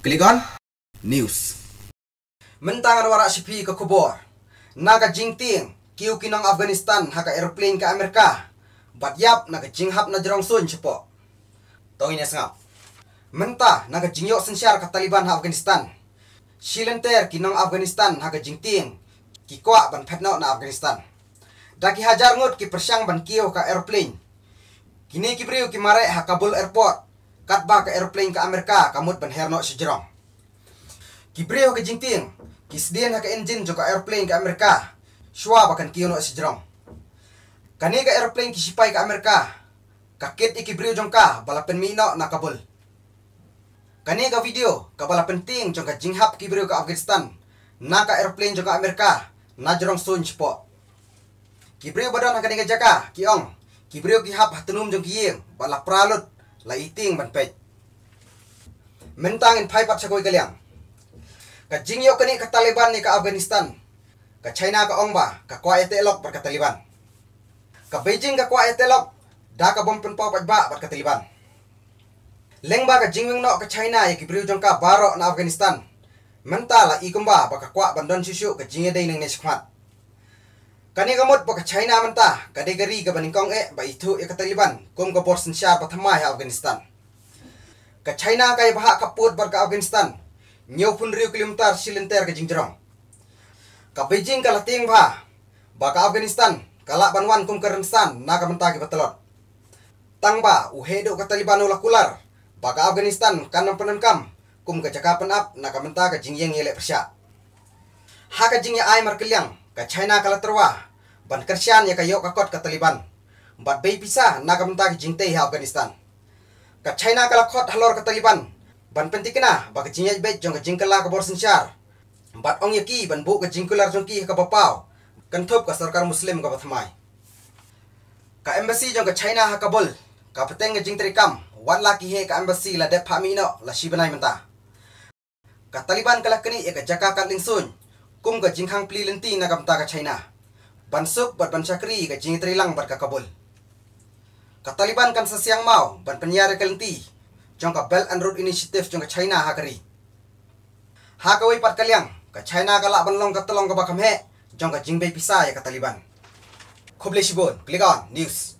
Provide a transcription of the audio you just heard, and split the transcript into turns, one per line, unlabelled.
Piligon News. Mentangan warak sipi ke kubur. Naga jingting kiu kinang Afghanistan haka aeroplane ke Amerika. Bat yap naga jinghap na jerong sun cepo. Tong ini sengap. Mentah naga jingyok sensyar ke Taliban ha Afghanistan. Shilenter kinang Afghanistan haka jingting kikwa ban petno na Afghanistan. Daki hajar ngut ki persyang ban kiu ke aeroplane. Kini kibriu ki mare ha Kabul airport. Katba ke aeroplane ke Amerika kamut ban herno sejerong. Kibriu ke jingting kisdien ha ke engine jo ke aeroplane ke Amerika. Shwa bakan kiu no sejerong. Kani ke aeroplane ki sipai ke Amerika. Kakit ikibriu jongka balapen mino na Kabul. Kani ka video ka bala penting jong ka jinghap kibriu ke Afghanistan. Na ka aeroplane jong ka Amerika na jerong sun cepo. Kibriu badan ha kani ka jaka kiong. Kibriu ki hap hatunum jong kiyeng bala pralut la iting ban pej. Mentangin pai pat sakoi kaliang. Ka jingyo kani ka Taliban ni ka Afghanistan. Ka China ka ongba ka kwa etelok bar ka Taliban. Ka Beijing ka kwa etelok da ka bom pen pau pajba bar ka Taliban. Lengba ka jingwing no ka China ya kibriu jong ka baro na Afghanistan. Mentala ikumba ba ka kwa bandon susu ka jingye dei nang nesikmat. Kani kamut ba ka China mentah ka degari ka baningkong ba itu ya ka Taliban kum ka borsen syar pathamai ha Afghanistan. Ka China kay baha kaput bar ka Afghanistan. Nyaw pun riu kilometer silenter ka jingjrong. Ka Beijing ka lating ba ka Afghanistan kala banwan kum ka Renstan na ka mentah ki batalot. Tangba uhedo ka Taliban ula kular ba ka Afghanistan kanang penankam kum ka cakapan ap na ka mentah ka jingyeng yele persya. Ha ka jingya ay markelyang ka China kala terwa ban kersian ya kayo kakot ka Taliban. Bat bay pisah na kamenta ki jingtei ha Afghanistan. Ka China kala khot halor ka Taliban. Ban pentikna ba ka jingyaj bet jong ka jingkala ka borsen syar. Bat ong yaki ban bu ka jingkular jong ki ka bapau. Kan thop ka sarkar muslim ka bathamai. Ka embassy jong ka China ha Kabul. Ka peteng ka jingteri kam. Wan laki he ka embassy la dep hamino la shibanai menta. Ka Taliban kala kini ya ka jaka kat lingsun. Kum ka jinghang pli lenti na kamenta ka China. Bansuk bat ban syakri ka jingitri lang bar ka Kabul. Ka Taliban kan sasyang mau ban penyara kalenti jong ka Belt and Road Initiative jong ka China ha kari. Ha ka wai pat kalyang ka China ka la ban long ka tolong ka bakam he jong ka jingbei pisah ya ka Taliban. Khoble shibon Piligon News.